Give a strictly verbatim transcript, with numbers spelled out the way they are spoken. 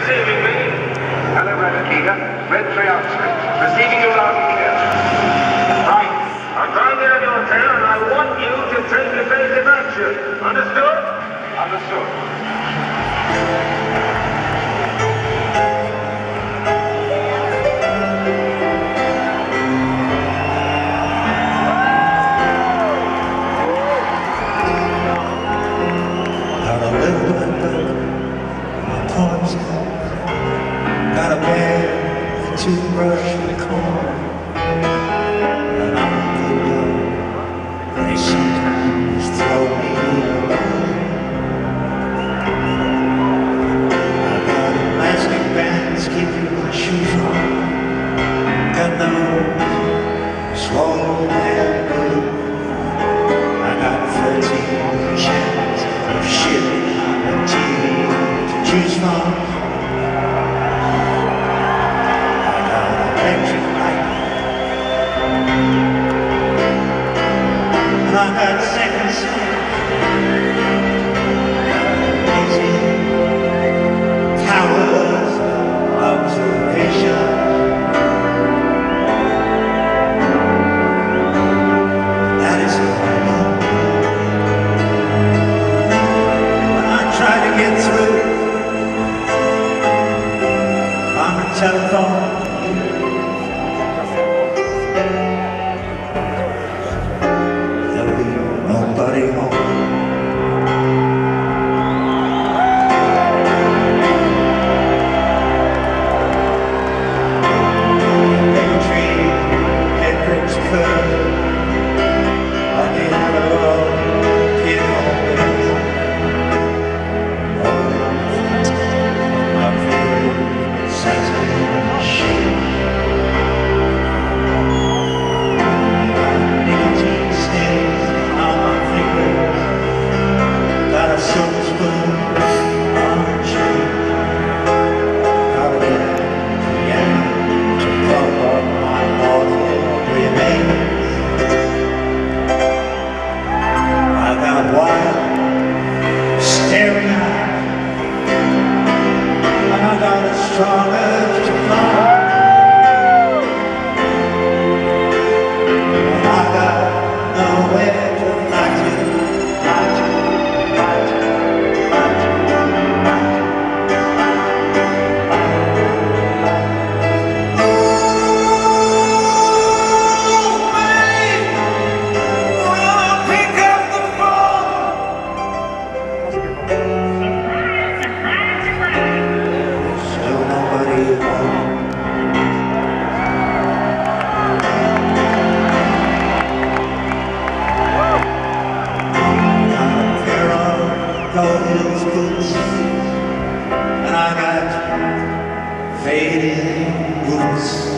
receiving me? Hello, Renakita. Red three Oxford. Receiving you loud and clear. Right. I'm going there in your hotel, and I want you to take evasive action. Understood? Understood. Got a bag, a toothbrush, and a comb, and I'm a good dog. They sometimes throw me alone. I got elastic bands keeping my shoes on, got no swollen and blue. I got thirteen channels of shit on the T V to choose from. I got second sight, amazing towers of observation. That is all I know. When I try to get through on the telephone, nobody home. Every tree, head breaks curve. I did have a love, kid always. I'm feeling sensitive shit. Nicotine stains on my fingers. Got a silver spoon on a tree. Got a piano to prop up my mortal remains. I got wild, staring eyes, and I got a strong urge to fly. And I got nowhere to fly to. Gold boots, and I got faded boots.